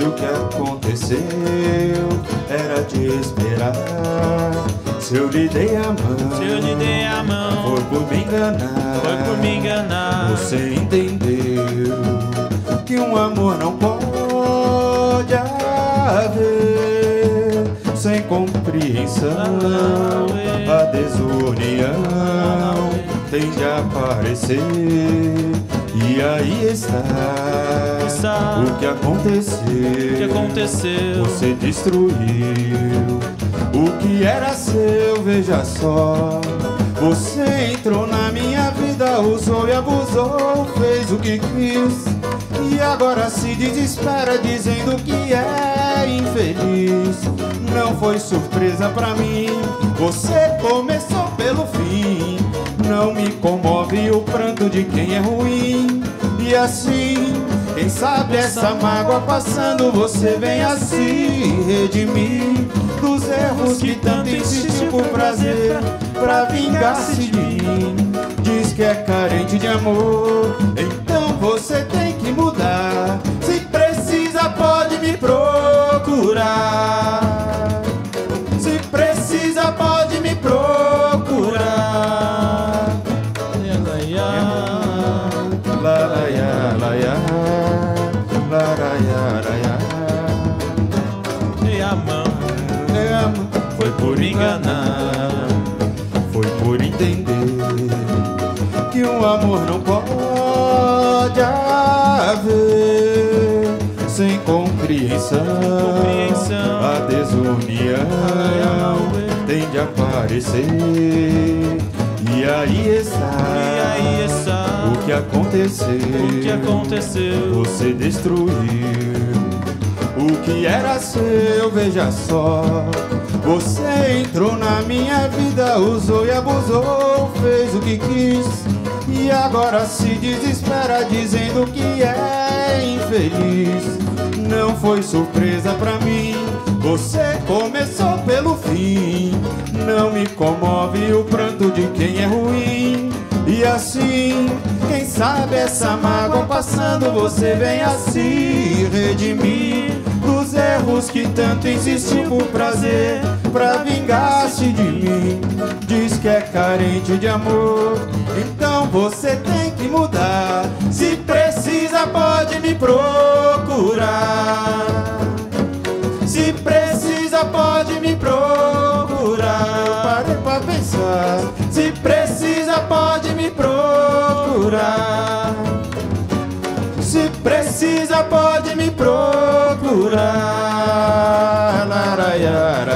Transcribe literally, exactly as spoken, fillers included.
Se o que aconteceu era de esperar, se eu lhe dei a mão, se eu lhe dei a mão, foi por me enganar, foi por me enganar. Você entendeu que um amor não pode haver sem compreensão. A desunião tem de aparecer. E aí está, está o que aconteceu. O que aconteceu? Você destruiu o que era seu, veja só. Você entrou na minha vida, usou e abusou, fez o que quis, e agora se desespera dizendo que é infeliz. Não foi surpresa pra mim, você começou pelo fim. Não me comove o pranto de quem é ruim. E assim, quem sabe essa mágoa passando, você vem a se redimir dos erros que tanto insistiu por prazer, pra vingar-se de mim. Diz que é carente de amor, então você tem que mudar. Se precisa pode me procurar, se precisa pode me procurar. Laraiá, laiá, laraiá, laiá. Dei a mão, É, amor, foi por me enganar, foi por entender que um amor não pode haver sem compreensão. compreensão. A desunião tem de aparecer. E aí está, E aí está o que aconteceu. o que aconteceu? Você destruiu o que era seu, veja só. Você entrou na minha vida, usou e abusou, fez o que quis, e agora se desespera dizendo que é infeliz. Não foi surpresa pra mim, você começou pelo fim. Não me comove o pranto de quem é ruim. E assim, quem sabe essa mágoa passando, você vem a se redimir dos erros que tanto insistiu por prazer, pra vingar-se de mim. Diz que é carente de amor, então você tem que mudar. Se precisa pode me procurar, se precisa pode me procurar. Eu parei pra pensar. Se precisa pode me procurar, se precisa pode me procurar. Laraiara.